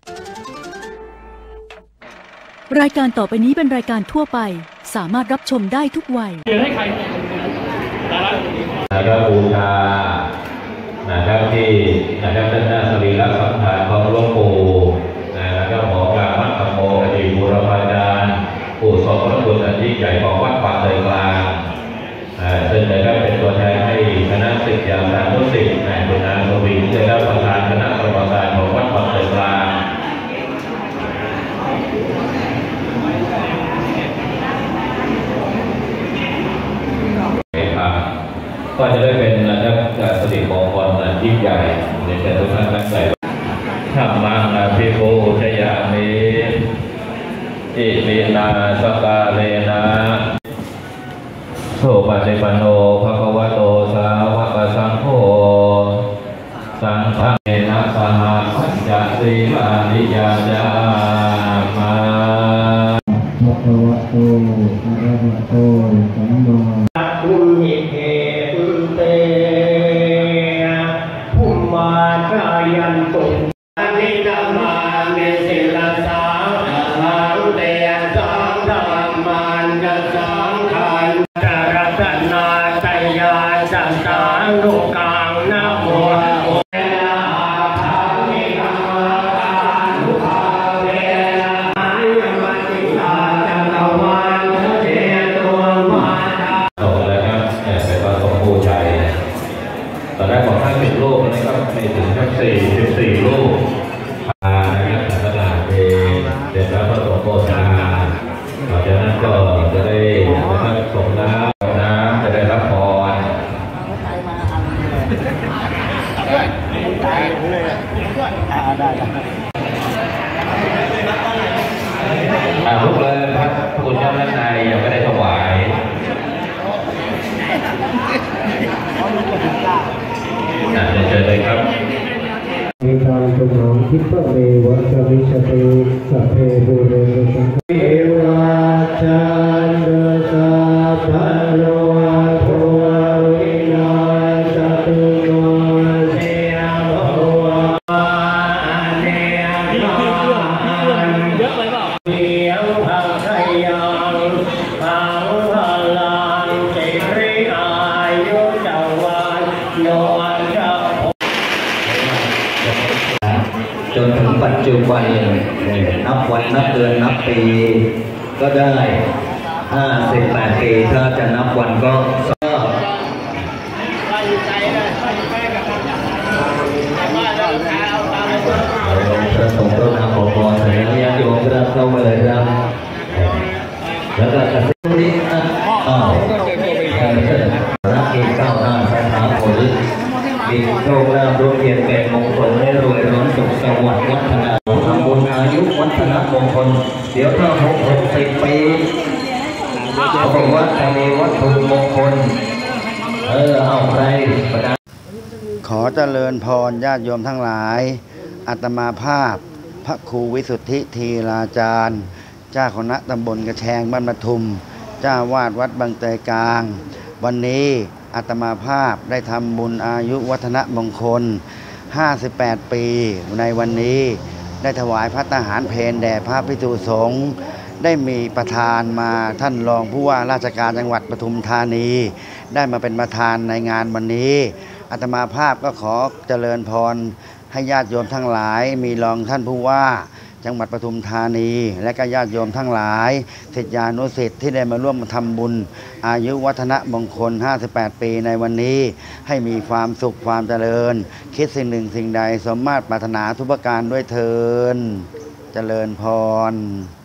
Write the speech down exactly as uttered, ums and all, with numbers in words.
รายการต่อไปนี้เป็นรายการทั่วไปสามารถรับชมได้ทุกวัยเดี๋ยวให้ใครนะครับบูชานะครับที่นะครับด้านหน้าสรีระสังขารของหลวงปู่นะครับหมอกามัตตโมอดีตบูรพาจารย์ผู้ทรงพระคุณอันยิ่งใหญ่ของวัดป่าเตยกลางซึ่งนะครับเป็นตัวแทนให้คณะศิษยานุศิษย์ในบุญนาทวีได้รับประทานคณะกรรมการของวัดป่าเตยกลางก็จะได้เป็นนะครับการสิริมงคลอันยิ่งใหญ่ในแต่ทุกท่านตั้งใจธรรมังอภิปูชยามิอิมินาสกาเลนะโสปฏิปันโนภะคะวะโตสาวกสังโฆสังฆเนนะสหปัญจศีลานิยาจามาภะคะวะโตอะระหะโตสัมมาปุหิเทปุเตภูมาชายันตุอนินามาเมสิลาสาหังเตสังธรรมันจะสังขันจารตนาตยาจัตตานุกังนะโมตอนแรกบอกห้าสิบลูกแล้วก็ไม่ถึงแค่สี่สิบสี่ลูกพานะครับขนาดเองเด็กแล้วก็ส่งโฆษณาหลังจากนั้นก็จะได้นะครับส่งน้ำน้ำจะได้รับพรอ่าลูกเลยพระคุณเจ้าด้านในยังไม่ได้ถวายน่าจะเจอเลยครับมีการสนองทิพเมวัจวิชติสัพเพบุเรสังฆเอวาจันเดสาภะโลโภวินาศตุโนเสียโภวะเนยมันเยอะไปเปล่าเสียงพังไทยังพังพลังสิริอายุเจ้าวันโยจนถึงปัจจุบันนับวันนับเดือนนับปีก็ได้ห้าสิบแปดปีถ้าจะนับวันก็ก็พระสงฆ์ก็นำขอพรถึงญาติโยมก็เข้ามาเลยครับแล้วก็จะสิ่งนี้นะอ้าวรักเองก้าวหน้าสถาผลมีโชคลาภร่วมเพียรเป็นมงคลให้รวยร้อนสุขสวัสดิ์วัฒนาทำบุญอายุวัฒนมงคลเดี๋ยวถ้าหกหกสิบปีเขาบอกว่าจะมีวัตถุมงคลเออเอาใครประดาขอเจริญพรญาติโยมทั้งหลายอาตมาภาพพระครูวิสุทธิธีราจารย์เจ้าคณะตำบลกระแชงบ้านปทุมเจ้าวาดวัดบางเตยกลางวันนี้อาตมาภาพได้ทำบุญอายุวัฒนมงคลห้าสิบแปดปีในวันนี้ได้ถวายพระทหารเพลแด่พระภิกษุสงฆ์ได้มีประธานมาท่านรองผู้ว่าราชการจังหวัดปทุมธานีได้มาเป็นประธานในงานวันนี้อาตมาภาพก็ขอเจริญพรให้ญาติโยมทั้งหลายมีรองท่านผู้ว่าจังหวัดปทุมธานีและก็ญาติโยมทั้งหลายศิษยานุศิษย์ที่ได้มาร่วมทำบุญอายุวัฒนมงคลห้าสิบแปดปีในวันนี้ให้มีความสุขความเจริญคิดสิ่งหนึ่งสิ่งใดสมมาตรปรารถนาทุกประการด้วยเทอญเจริญพร